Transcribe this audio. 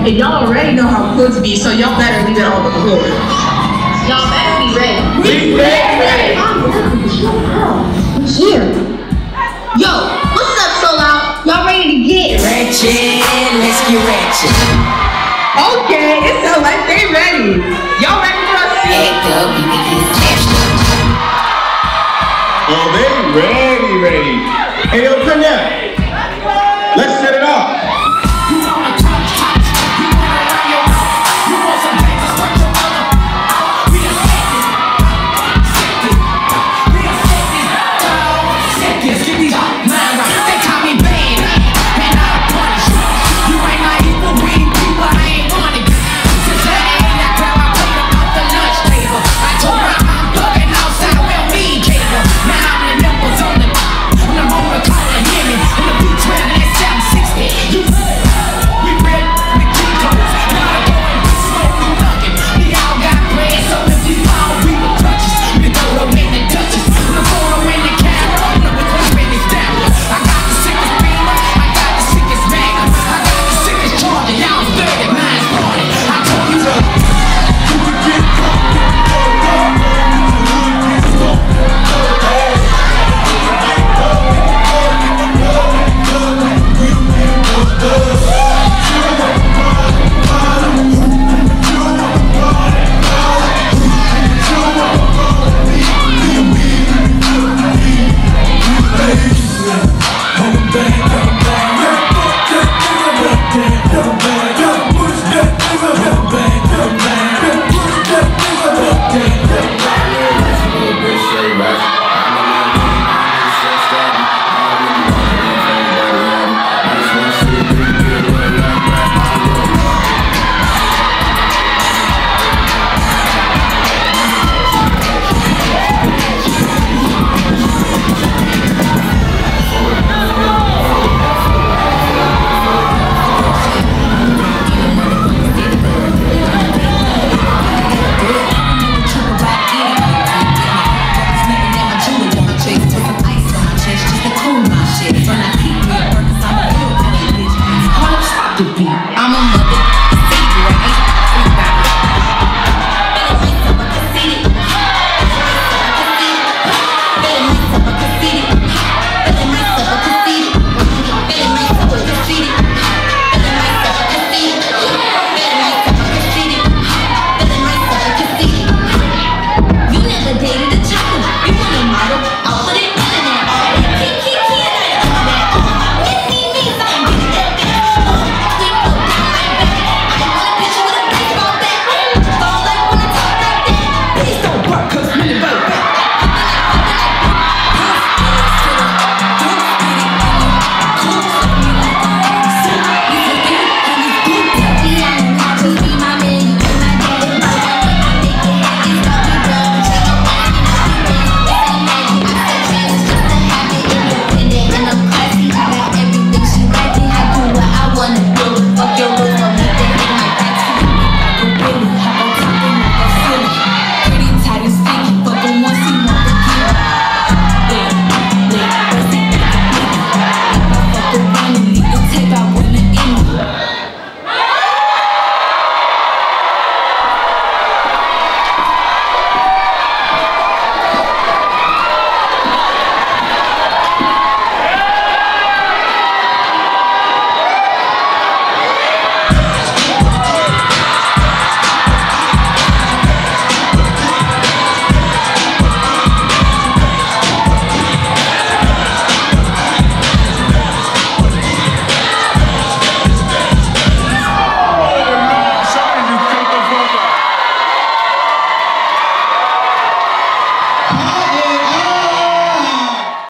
And y'all already know how quilts be, so y'all better leave it on the floor. Y'all better be ready. We ready. Here. Yo, what's up, So Loud? Y'all ready to get ratchet? Let's get ratchet. Okay, it sounds like they ready. Y'all ready for us to act up, you can get cashed up. Oh, they ready. Hey, yo, Kuttnup.